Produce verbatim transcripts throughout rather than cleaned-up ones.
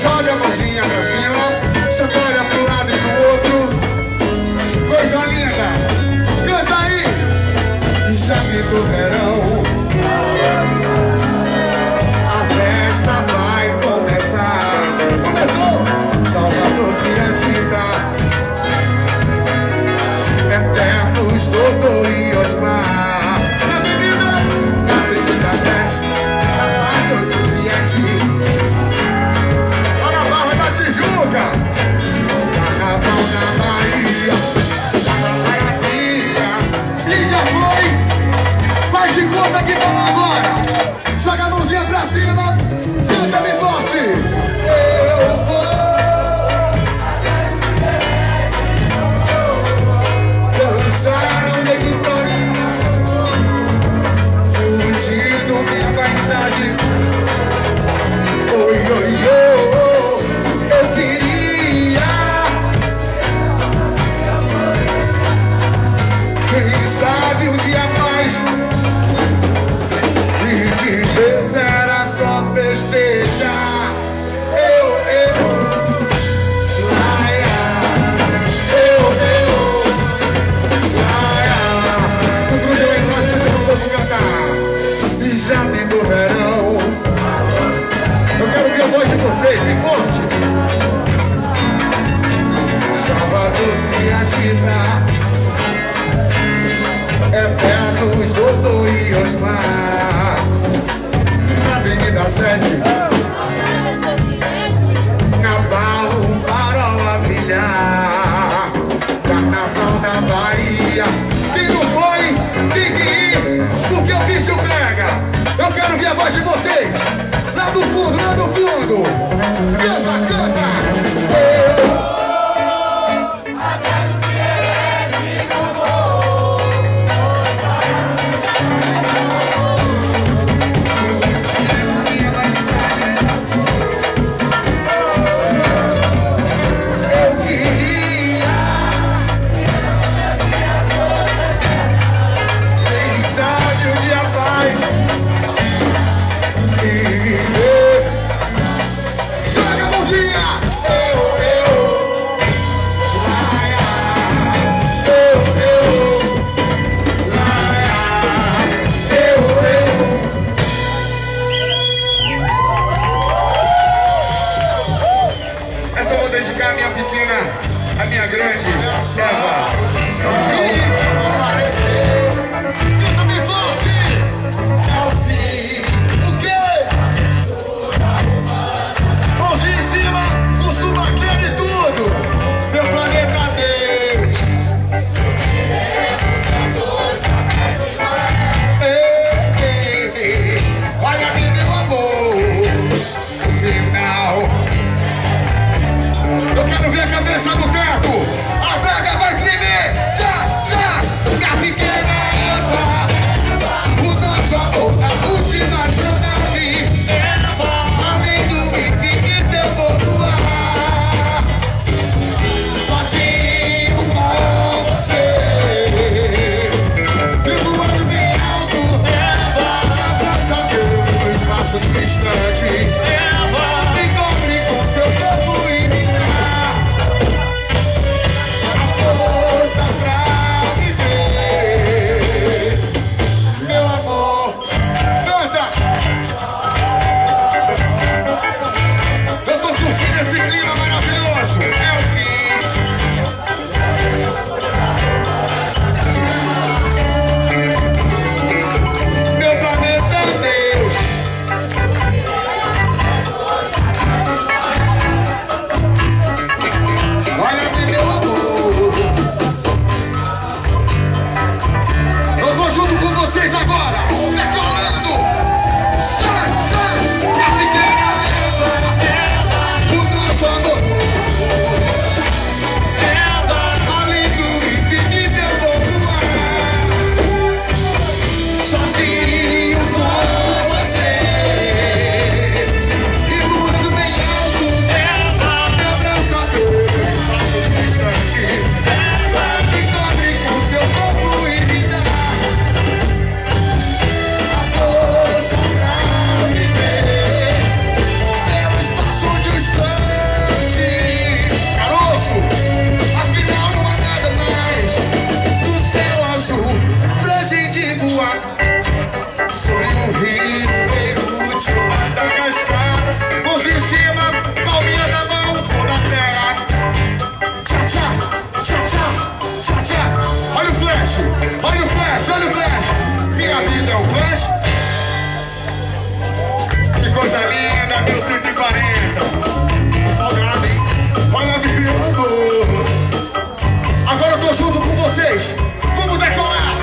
Joga a mãozinha pra cima, chacoalha pro lado e pro outro. Coisa linda, canta aí. Já pintou o verão, a festa vai começar. Começou! Salvador se agita, Eternos, Dodô e Osmar. Na avenida, na avenida sete, Sapatos e Diante. Olha a Barra da Tijuca. Carnaval na Bahia, na Maravilha. E já foi. Faz de conta que tá lá agora. Joga a mãozinha pra cima. Canta bem forte. Eu vou. Dançaram de vitória. Curtindo minha vaidade. Oi, oi, oi. Eu queria. Quem sabe um dia mais. E viver era só festejar. Eu, eu, laia. Eu, eu, laia. O grupo é nós, deixa o povo cantar. E já pintou o verão. Eu quero ouvir a voz de vocês, bem forte. Salvador se agita. Eternos, Dodô e Osmar. Na Avenida sete, na Barra, um farol a brilhar. Carnaval na Bahia. Quem não foi, tem que ir, porque o bicho pega. Eu quero ouvir a voz de vocês. Lá do fundo, lá do fundo. Canta, canta. Eu... coisa linda, meu cento e quarenta. Folgado, hein? Olha, meu. Agora eu tô junto com vocês. Vamos decolar.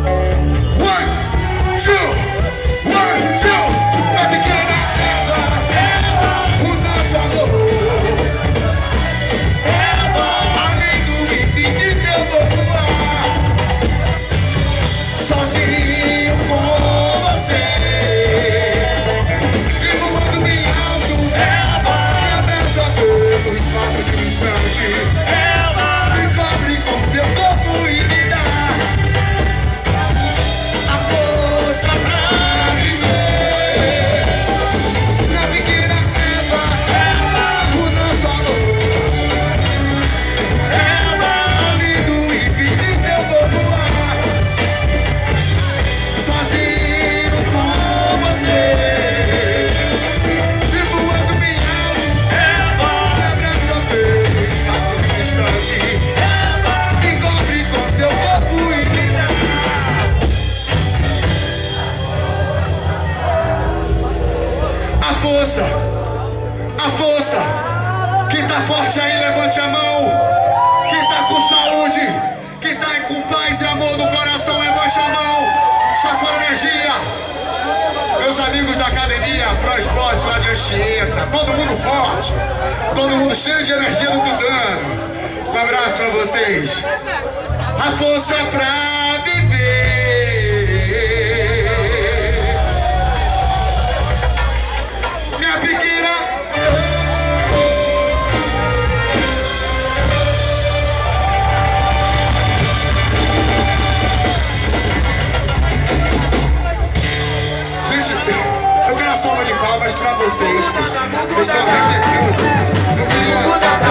One, two, one, two. Na pequena Eva, o nosso amor. Além do infinito eu vou voar, sozinho com você. E voando bem alto, me abraça todo o espaço de um instante. Me cobre com seu corpo e me dá a força pra viver. Na pequena Eva, o nosso amor. Além do infinito eu vou voar, sozinho com você. E voando bem alto, me abraça pelo espaço de um instante. Me cobre com seu corpo e me dá a força, a força. Quem tá forte aí, levante a mão. Quem tá com saúde, quem tá com paz e amor no coração, levante a mão. Sacou a energia. Meus amigos da academia Pro Esporte lá de Anchieta, todo mundo forte, todo mundo cheio de energia no tutano. Um abraço pra vocês. A força pra viver. Minha pequena. Gente, eu quero uma salva de palmas pra vocês. Vocês estão vendo aqui? Gugu dada,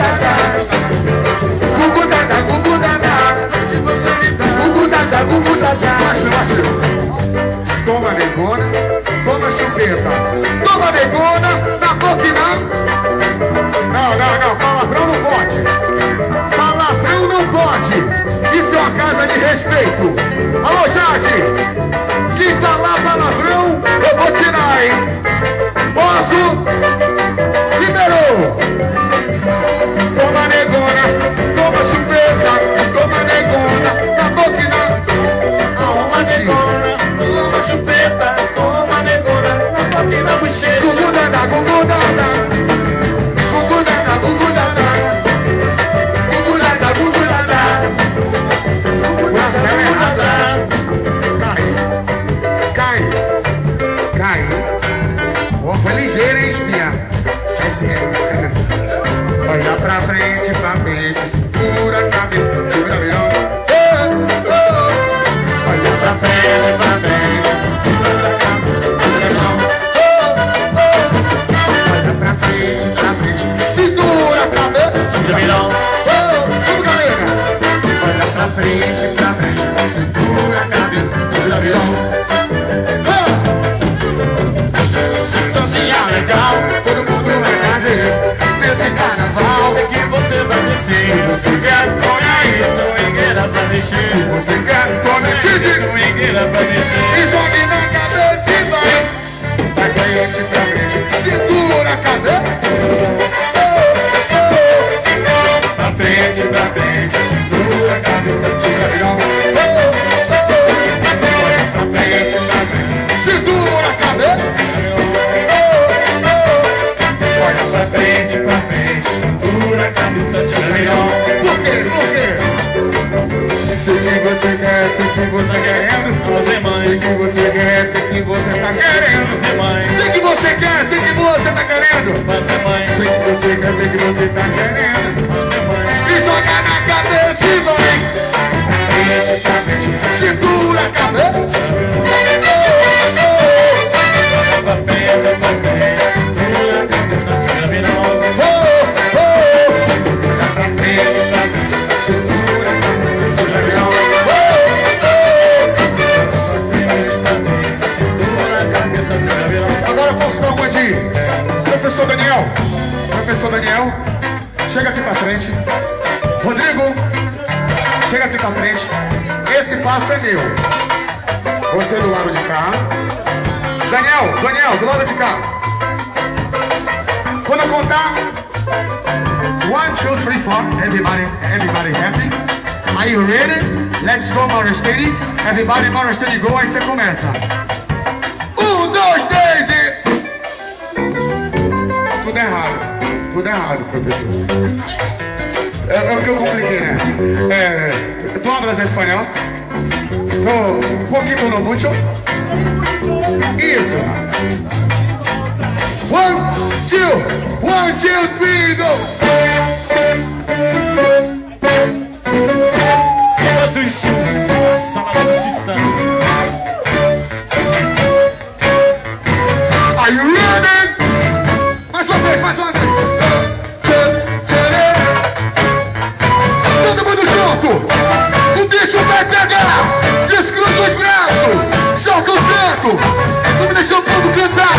gugu dada, gugu dada, gugu dada, gugu dada. Baixa, baixa. Toma negona, toma chupeta. Toma negona, na boca e na... Não, não, não, palavrão não pode. Palavrão não pode. Isso é uma casa de respeito. Alô, Jade. Quem falar palavrão, eu vou tirar, hein? Posso? Liberou. Toma negona, toma chupeta. Toma negona, na boca e na... Aonde? Toma chupeta, toma negona, na boca e na bochecha. Gugu dada, gugu dada. Gugu dada, gugu dada, gugu dada, gugu dada, gugu Nossa, dada, é gugu errado. dada. Cai, cai, cai. Ó, foi ligeiro, hein, espinha? É sério. Olha pra frente, pra frente, segura a cabeça, segura a virão. Olha pra frente, pra frente, segura a cabeça. Olha pra frente, pra frente, segura a cabeça. Tira virão. Vamos, galera. Olha pra frente, pra frente, segura a cabeça, segura a virão. Sintonia legal, Todo mundo vai fazer nesse carnaval. é que você vai descer. Você quer, põe aí. Swingueira pra mexer. Você quer, tome Titi. Swingueira pra mexer. E jogue na cabeça e vai. Vai frente, pra frente, segura a cabeça. Pra frente, pra frente, segura a cabeça, tira virão. Pra frente, pra frente, Segura a cabeça. olha pra frente, pra frente, segura a cabeça, tira virão. Por quê? Por quê? Sei que você quer, sei que você tá querendo. Você Sei mãe, que você quer, sei que você tá querendo. você mãe, Sei que você quer, sei que você tá querendo. você mãe, Sei que você quer, sei que você tá querendo. você mãe. E joga na cabeça e vai. Frente, pra frente, segura a cabeça. Pra frente, pra frente, segura a cabeça, tira virão. Oh, oh. Pra frente, pra frente, segura a cabeça. Tira virão. Segura a cabeça, tira virão. Agora eu posso dar uma de professor Daniel. Professor Daniel, chega aqui pra frente. Rodrigo, chega aqui pra frente. Esse passo é meu. Você do lado de cá. Daniel, Daniel, do lado de cá. contar. One, two, three, four. Everybody, everybody happy? Are you ready? Let's go, Mauro Steady. Everybody, Mauro Steady, go. Aí você começa. Um, dois, três e... Tudo errado. Tudo errado, professor. É, é o que eu compliquei, né? É, ¿tú hablas espanhol? ¿Tú, un poquito, no mucho? Isso. One, two, one, two, three, go! Enquanto isso, a sala da justiça. Are you ready? Mais uma vez, mais uma vez. Todo mundo junto. O bicho vai pegar. Descruza os braços. Solta o santo. Não me deixa o povo cantar.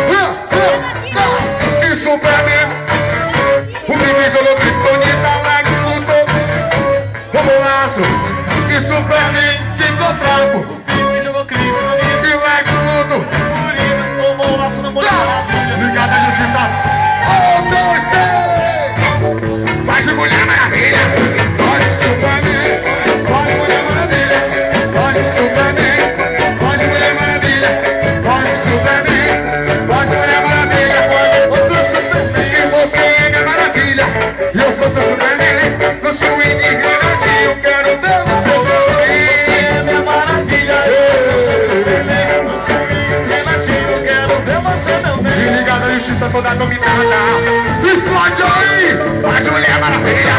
Isso pra mim. O bicho jogou criptonita lá que escutou. O bolaço. Isso pra mim. Ficou fraco. Ele jogou criptonita. E o ex escudo. O bolaço não pode falar. Obrigado, a justiça. Um, dois, três. Faz de Mulher Maravilha. Faz isso pra mim. Faz de Mulher Maravilha. Faz isso pra mim. Faz de Mulher Maravilha. Faz isso pra mim. Faz de Mulher Maravilha. E você é minha maravilha. E eu sou seu Superman. No swing granadinho, eu quero ver você sorrir. Você é minha maravilha. Eu sou seu Superman. No swing granadinho, eu quero ver você também. Se ligado, a justiça toda dominada. Explode aí! Faz de Mulher Maravilha!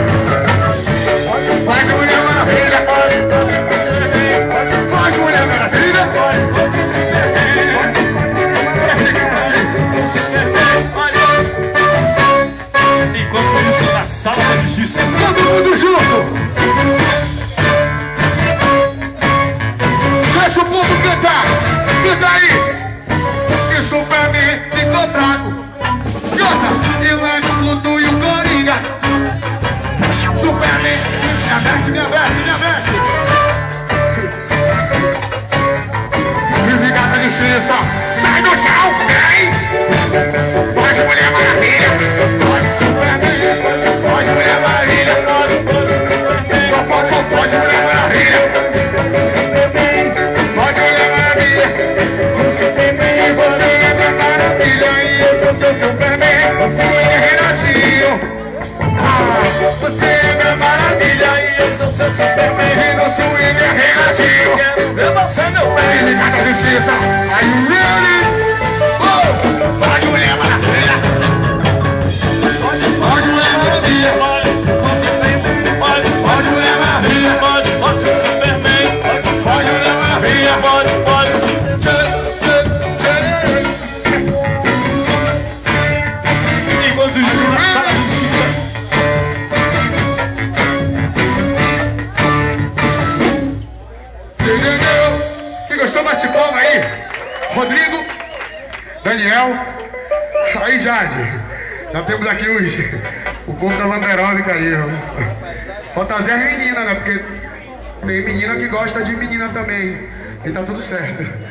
Faz de Mulher Maravilha! Faz de Mulher Maravilha! Enquanto isso, na sala da justiça. Todo mundo junto! Deixa o povo cantar! Canta aí! Isso pra mim ficou fraco! Canta! E o Lex Luthor e o Coringa! Superman! Me aberte, me aberte, me aberte! Brigada de justiça! Sai do chão! Vem! Faz de Mulher Maravilha! Faz de Superman! Faz de Mulher Maravilha! Pode, pode, pode, Mulher Maravilha! Pode, Mulher Maravilha! Você é minha maravilha e eu sou seu Superman! Você é Renatinho! Ah, você é minha maravilha e eu sou seu Superman! E no swing é Renatinho! Quero ver você, meu bem. Brigada de justiça! Are you ready? Oh! Pode, Mulher Maravilha! Pode, Mulher Maravilha! Pode, você tem pode, Pode, Mulher Maravilha! pode, pode, Superman. Pode, Mulher Maravilha! Pode, pode. Enquanto isso, na sala da justiça. Entendeu? Quem gostou, bate palma aí. Rodrigo, Daniel, aí Jade. Já temos aqui os, o povo da Landerônica aí. Ó. Falta Zé menina, né? Porque tem menina que gosta de menina também. E tá tudo certo.